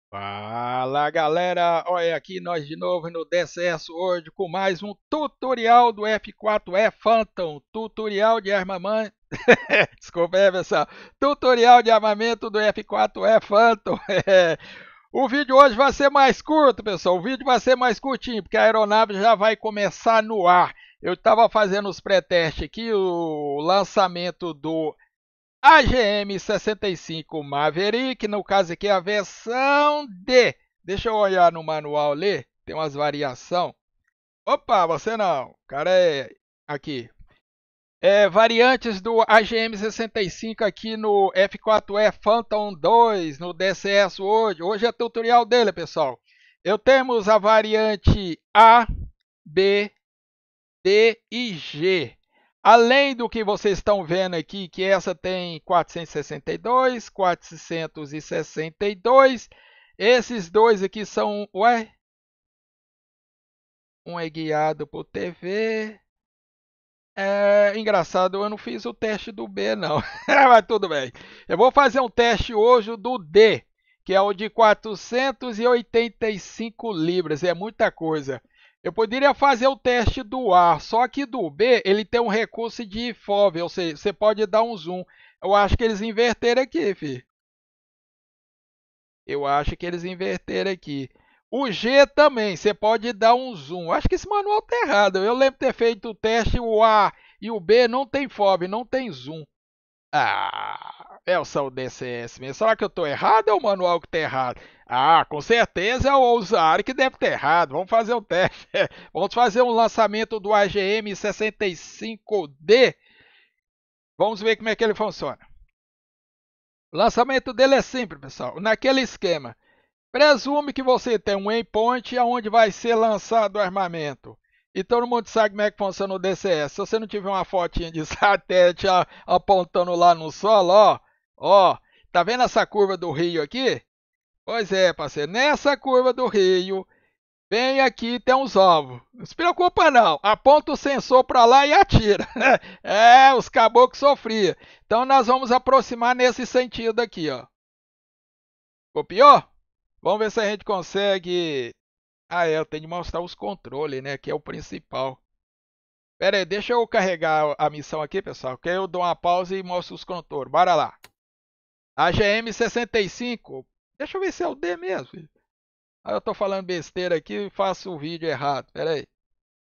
Fala galera, olha aqui nós de novo no DCS hoje com mais um tutorial do F4E Phantom, tutorial de armamento, desculpa aí pessoal, tutorial de armamento do F4E Phantom. O vídeo hoje vai ser mais curto pessoal, o vídeo vai ser mais curtinho porque a aeronave já vai começar no ar. Eu estava fazendo os pré-testes aqui, o lançamento do AGM-65 Maverick, no caso aqui é a versão D. Deixa eu olhar no manual ali, tem umas variações. Opa, você não, o cara é aqui. Variantes do AGM-65 aqui no F4E Phantom 2, no DCS hoje. Hoje é tutorial dele, pessoal. Temos a variante A, B, D e G. Além do que vocês estão vendo aqui, que essa tem 462, 462. Esses dois aqui são... Ué? Um é guiado por TV. Engraçado, eu não fiz o teste do B, não. Mas tudo bem. Eu vou fazer um teste hoje do D, que é o de 485 libras. É muita coisa. Eu poderia fazer o teste do A, só que do B ele tem um recurso de FOV, ou seja, você pode dar um zoom. Eu acho que eles inverteram aqui, filho. Eu acho que eles inverteram aqui. O G também, você pode dar um zoom. Acho que esse manual tá errado. Eu lembro de ter feito o teste, o A e o B não tem FOV, não tem zoom. É só o DCS mesmo. Será que eu estou errado ou é o manual que está errado? Com certeza é o usuário que deve estar errado. Vamos fazer um teste. Vamos fazer um lançamento do AGM 65D. Vamos ver como é que ele funciona. O lançamento dele é simples, pessoal. Naquele esquema. Presume que você tem um waypoint onde vai ser lançado o armamento. E todo mundo sabe como é que funciona o DCS. Se você não tiver uma fotinha de satélite apontando lá no solo, ó, tá vendo essa curva do rio aqui? Pois é, parceiro, nessa curva do rio, bem aqui tem uns ovos. Não se preocupa não, aponta o sensor para lá e atira. Os caboclos sofriam. Então nós vamos aproximar nesse sentido aqui, ó. Copiou? Vamos ver se a gente consegue. Eu tenho de mostrar os controles, né? Que é o principal. Pera aí, deixa eu carregar a missão aqui, pessoal. Que aí eu dou uma pausa e mostro os controles. Bora lá. AGM 65. Deixa eu ver se é o D mesmo. Eu tô falando besteira aqui e faço o vídeo errado. Pera aí.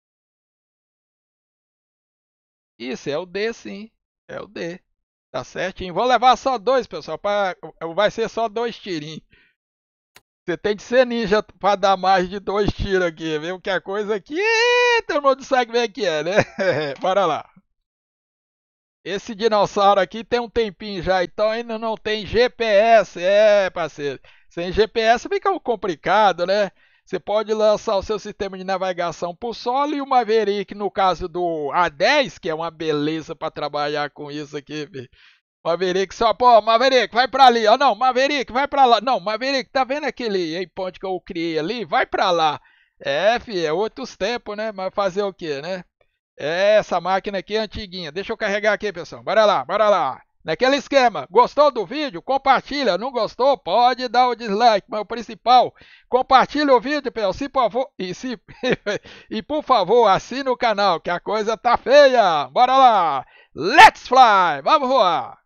Isso, é o D sim. É o D. Tá certinho. Vou levar só dois, pessoal. Vai ser só dois tirinhos. Você tem de ser ninja para dar mais de dois tiros aqui, viu? Que a coisa aqui, todo mundo sabe como é que é, né? Bora lá. Esse dinossauro aqui tem um tempinho já, então ainda não tem GPS. Parceiro. Sem GPS fica complicado, né? Você pode lançar o seu sistema de navegação por solo e o Maverick, no caso do A10, que é uma beleza para trabalhar com isso aqui, filho. Maverick só, pô, Maverick, vai pra ali. Não, Maverick, vai pra lá. Não, Maverick, tá vendo aquele waypoint que eu criei ali? Vai pra lá. Filho, é outros tempos, né? Mas fazer o quê, né? Essa máquina aqui é antiguinha. Deixa eu carregar aqui, pessoal. Bora lá, bora lá. Naquele esquema, gostou do vídeo? Compartilha. Não gostou? Pode dar o dislike. Mas o principal, compartilha o vídeo, pessoal. Se por favor, e por favor, assine o canal, que a coisa tá feia. Bora lá. Let's fly. Vamos voar.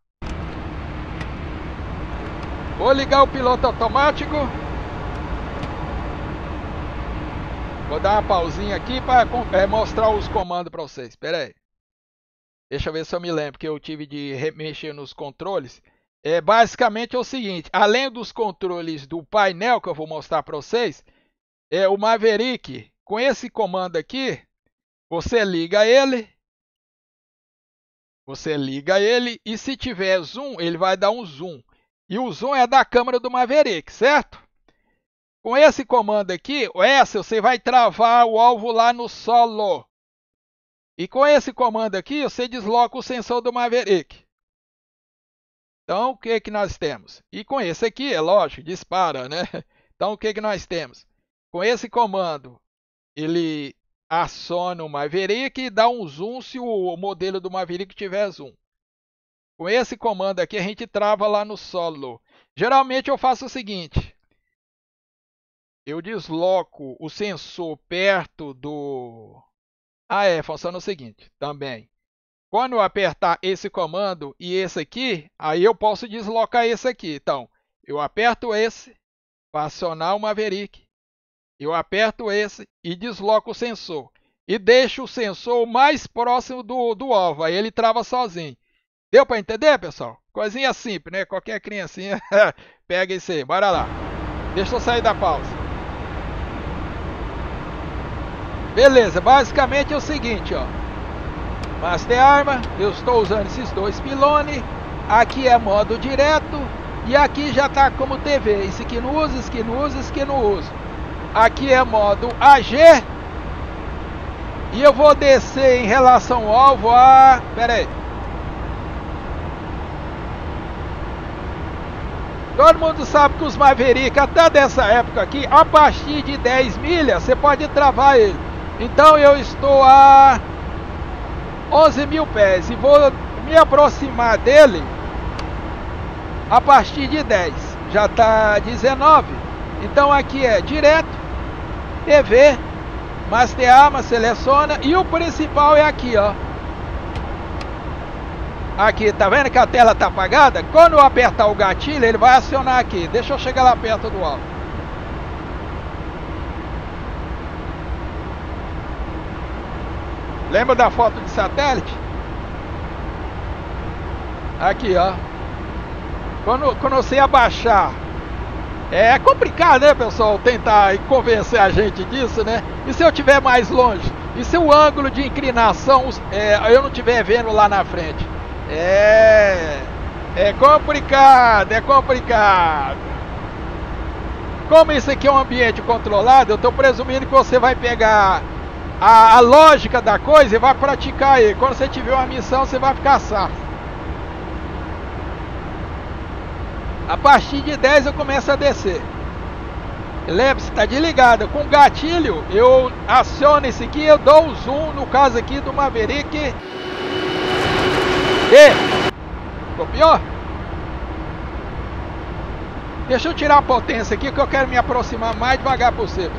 Vou ligar o piloto automático. Vou dar uma pausinha aqui para mostrar os comandos para vocês. Espera aí. Deixa eu ver se eu me lembro que eu tive de mexer nos controles. Basicamente é o seguinte, além dos controles do painel que eu vou mostrar para vocês, o Maverick, com esse comando aqui, você liga ele. E se tiver zoom, ele vai dar um zoom. E o zoom é da câmera do Maverick, certo? Com esse comando aqui, você vai travar o alvo lá no solo. E com esse comando aqui, você desloca o sensor do Maverick. Então, o que nós temos? E com esse aqui, é lógico, dispara, né? Então, o que nós temos? Com esse comando, ele aciona o Maverick e dá um zoom se o modelo do Maverick tiver zoom. Com esse comando aqui, a gente trava lá no solo. Geralmente eu faço o seguinte. eu desloco o sensor perto do... funciona o seguinte, também. Quando eu apertar esse comando e esse aqui, aí eu posso deslocar esse aqui. Então, eu aperto esse para acionar o Maverick. Eu aperto esse e desloco o sensor. E deixo o sensor mais próximo do alvo. Aí ele trava sozinho. Deu para entender, pessoal? Coisinha simples, né? Qualquer criancinha pega isso aí. Bora lá. Deixa eu sair da pausa. Beleza, basicamente é o seguinte, ó. Master Arma, eu estou usando esses dois pilones. Aqui é modo direto. E aqui já está como TV. Isso aqui não usa, isso aqui não usa, isso aqui não usa. Aqui é modo AG. E eu vou descer em relação ao alvo a... Pera aí. Todo mundo sabe que os Maverick, até dessa época aqui, a partir de 10 milhas, você pode travar ele. Então eu estou a 11 mil pés e vou me aproximar dele a partir de 10. Já está 19. Então aqui é direto, TV, Master Arma, seleciona e o principal é aqui, ó. Aqui, tá vendo que a tela tá apagada? Quando eu apertar o gatilho, ele vai acionar aqui. Deixa eu chegar lá perto do alvo. Lembra da foto de satélite? Aqui, ó. Quando você abaixar, é complicado, né, pessoal, tentar convencer a gente disso, né? E se eu estiver mais longe? E se o ângulo de inclinação eu não estiver vendo lá na frente? É complicado, é complicado. Como isso aqui é um ambiente controlado, eu estou presumindo que você vai pegar a lógica da coisa e vai praticar aí. Quando você tiver uma missão, você vai ficar safo. A partir de 10 eu começo a descer. Lembre-se, está desligada. Com gatilho, eu aciono esse aqui, eu dou o zoom, no caso aqui do Maverick. Copiou? Deixa eu tirar a potência aqui que eu quero me aproximar mais devagar possível.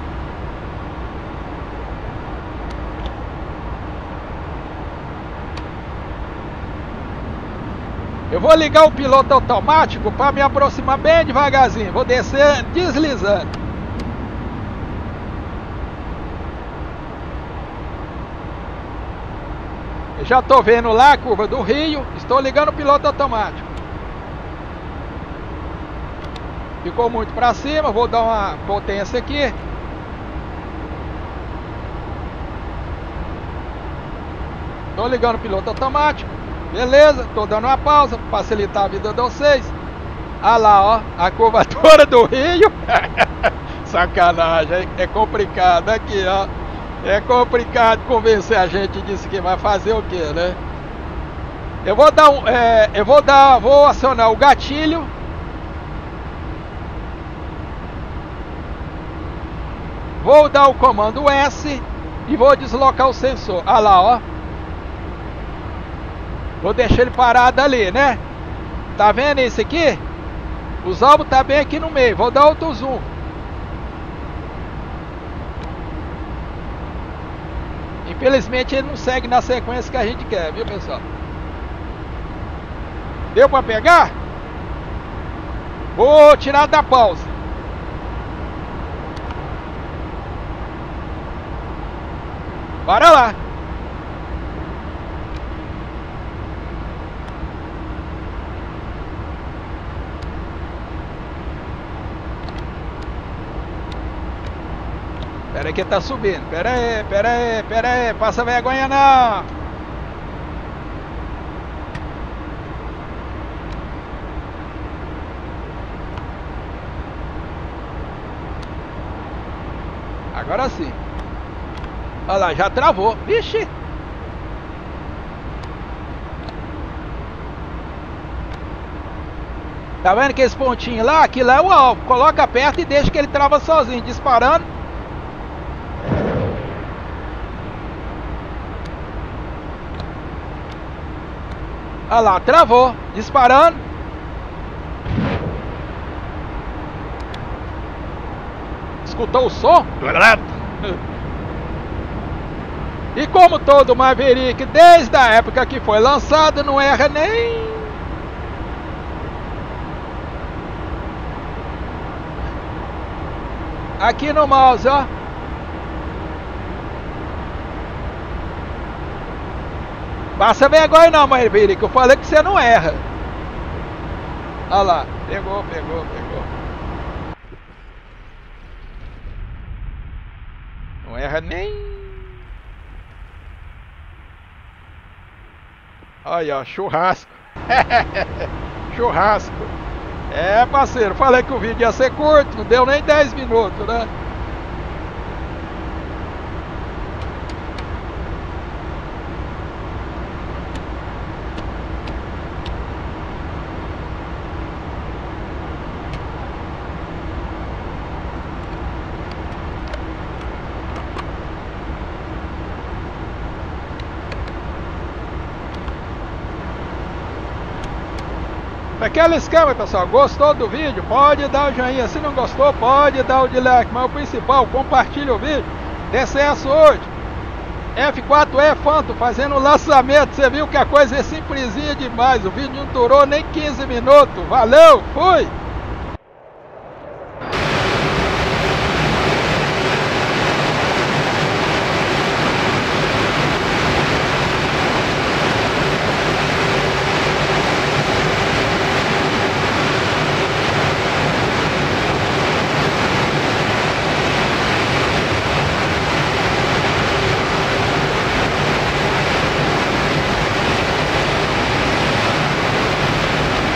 Eu vou ligar o piloto automático para me aproximar bem devagarzinho. Vou descer deslizando. Eu já estou vendo lá a curva do Rio. Estou ligando o piloto automático. Ficou muito para cima. Vou dar uma potência aqui. Estou ligando o piloto automático. Beleza, estou dando uma pausa para facilitar a vida de vocês. Ah lá, ó, a curvatura do Rio. Sacanagem, é complicado aqui, ó. É complicado convencer a gente disso que vai fazer o que, né? Eu vou dar vou acionar o gatilho. Vou dar o comando S e vou deslocar o sensor. Ah lá, ó. Vou deixar ele parado ali, né? Tá vendo esse aqui? Os alvos tá bem aqui no meio. Vou dar outro zoom. Infelizmente ele não segue na sequência que a gente quer, viu, pessoal? Deu pra pegar? Vou tirar da pausa. Bora lá. Pera aí que tá subindo. Pera aí. Passa vergonha não. Agora sim. Olha lá, já travou. Vixe. Tá vendo que esse pontinho lá? Aquilo é o alvo. Coloca perto e deixa que ele trava sozinho, disparando. Olha lá, travou, disparando. escutou o som? E como todo Maverick, desde a época que foi lançado, não erra nem... Aqui no mouse, ó. Passa vergonha não, Maverick, eu falei que você não erra. Olha lá, pegou. Não erra nem... Olha, ó, churrasco. Churrasco. É, parceiro, falei que o vídeo ia ser curto, não deu nem 10 minutos, né? Aquele esquema, pessoal, gostou do vídeo? Pode dar o joinha, se não gostou, pode dar o dislike, mas o principal, compartilha o vídeo. DCS hoje, F4E Phantom fazendo o lançamento, você viu que a coisa é simplesinha demais, o vídeo não durou nem 15 minutos, valeu, fui!